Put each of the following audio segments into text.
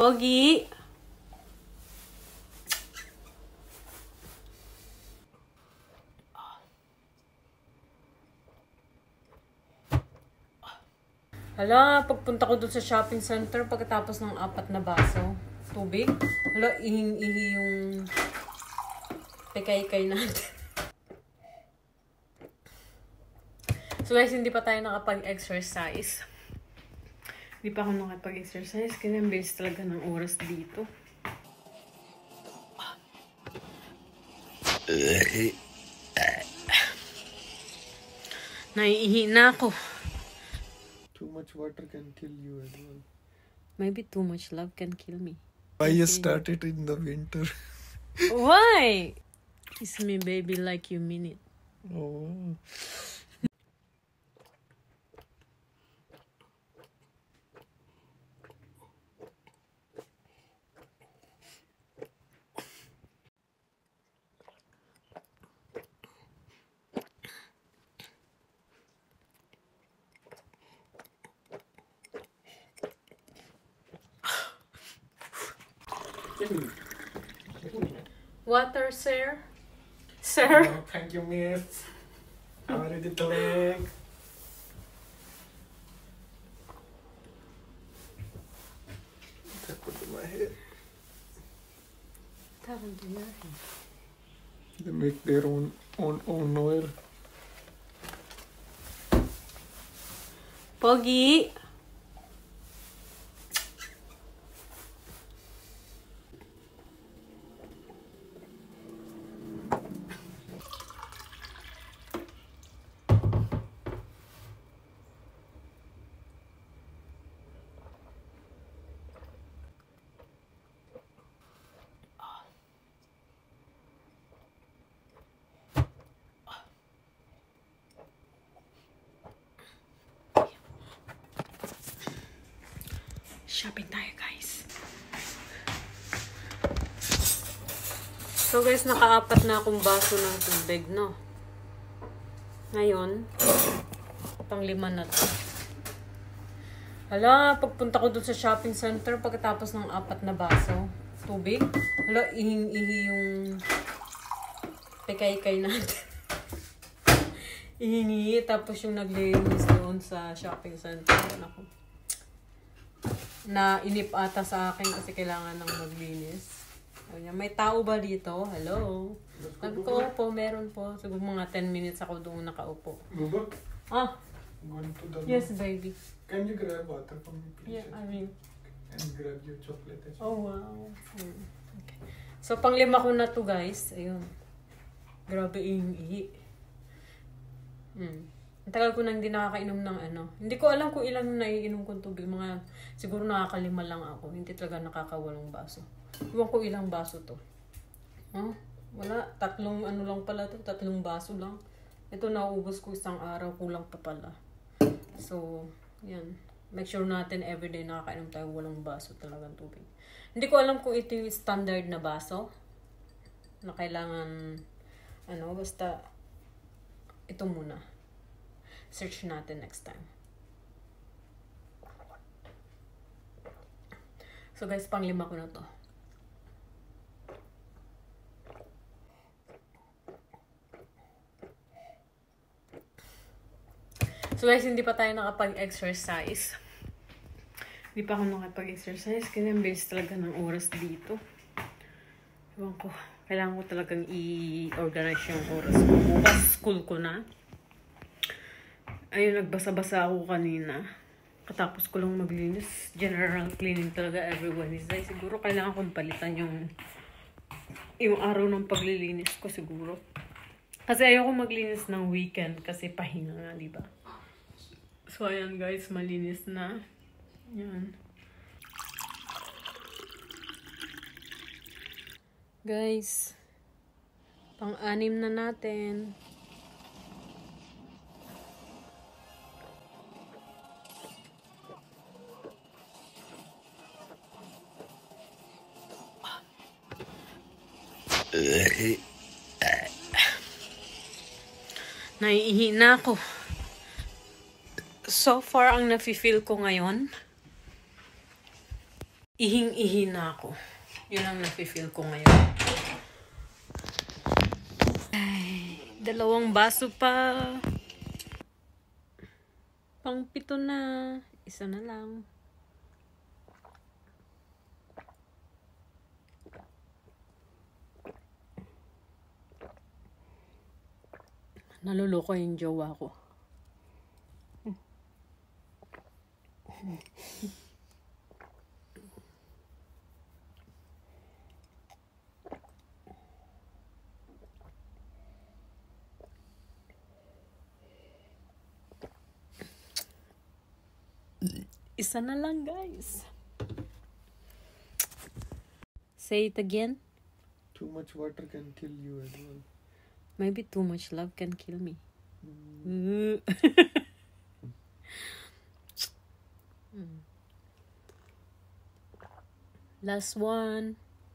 Pogi! Hala, pagpunta ko dun sa shopping center pagkatapos ng 4 na baso tubig. Hala, ihing-ihi yung pekay-kay natin. So guys, hindi pa tayo nakapag-exercise. Hindi pa ako nakapag-exercise kasi ang bilis talaga ng oras dito. Naiihi na ako. Too much water can kill you as well. Maybe too much love can kill me. Why you started in the winter? Why? Kiss me, baby, like you mean it. Oh. Water, sir? Sir? Oh, thank you, miss. I'm ready to leg. Put in my head. What happened to your hair? They make their own oil. Pogi! Shopping tayo, guys. So guys, naka-4 na akong baso ng tubig, no? Ngayon, pang-5 na to. Hala, pagpunta ko dun sa shopping center pagkatapos ng 4 na baso tubig. Hala, ihing-ihi yung pekay-kay natin. Ihingi, tapos yung naglinis doon sa shopping center. Ako. Na inip ata sa akin kasi kailangan ng maglinis. May tao ba dito? Hello? Sabi ko, opo, meron po. Siguro mga 10 minutes ako doon nakaupo. Bubak? Ah? Going to the Yes, baby. Can you grab water from me, please? Yeah, I mean. And grab your chocolate as well. Oh, wow. Okay. So, pang-5 ko na to, guys. Ayun. Grabe yung ihi. Ang tagal ko nang hindi nakakainom ng ano. Hindi ko alam kung ilang naiinom kong tubig. Siguro nakaka5 lang ako. Hindi talaga nakaka8 baso. Iwan ko ilang baso to. Huh? Wala. 3 ano lang pala to. 3 baso lang. Ito nauubos ko isang araw. Kulang pa pala. So, yan. Make sure natin everyday nakakainom tayo 8 baso talagang tubig. Hindi ko alam kung ito yung standard na baso. Na kailangan, basta ito muna. Search natin next time. So guys, pang-5 ko na to. So guys, hindi pa tayo nakapag-exercise. Hindi pa ako nakapag-exercise kasi ang bilis talaga ng oras dito. Ewan ko, kailangan ko talagang i-organize yung oras ko. Bukas school ko na. Ayun, nagbasa-basa ako kanina. Katapos ko lang maglinis. General cleaning talaga every Wednesday. Siguro kailangan kong palitan yung araw ng paglilinis ko siguro. Kasi ayoko maglinis ng weekend kasi pahinga nga, diba? So, ayan guys, malinis na. Yan. Guys, pang-6 na natin. Naiihi na ako. So far, ang nafe-feel ko ngayon, ihing-ihi na ako. Yun ang nafe-feel ko ngayon. Ay, 2 baso pa. Pang-7 na. 1 na lang. Naluloko yung jowa ko. Isa na lang, guys. Say it again. Too much water can kill you as well. Maybe too much love can kill me. Last one.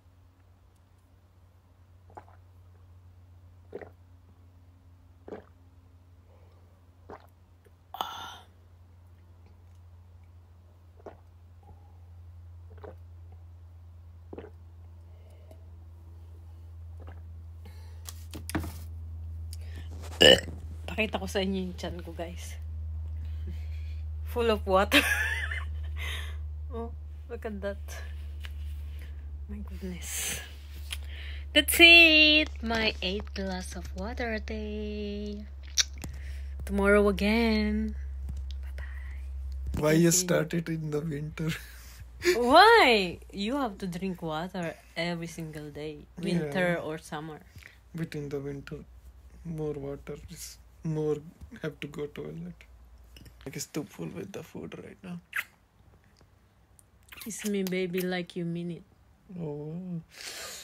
Pakita ko sa inyo yung chan ko, guys. Full of water. Oh, look at that. My goodness. That's it. My 8 glass of water a day. Tomorrow again. Bye-bye. Why you started in the winter? Why? You have to drink water every single day. Winter or summer. But in the winter, more water is more have to go toilet. Like it's too full with the food right now. Kiss me, baby, like you mean it. Oh.